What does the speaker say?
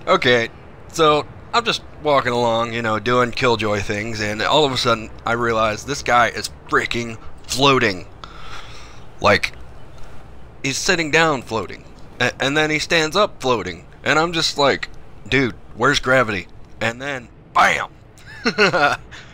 Okay, so I'm just walking along, doing killjoy things, and all of a sudden I realize this guy is freaking floating. Like, he's sitting down floating, and then he stands up floating, and I'm just like, dude, where's gravity? And then, bam!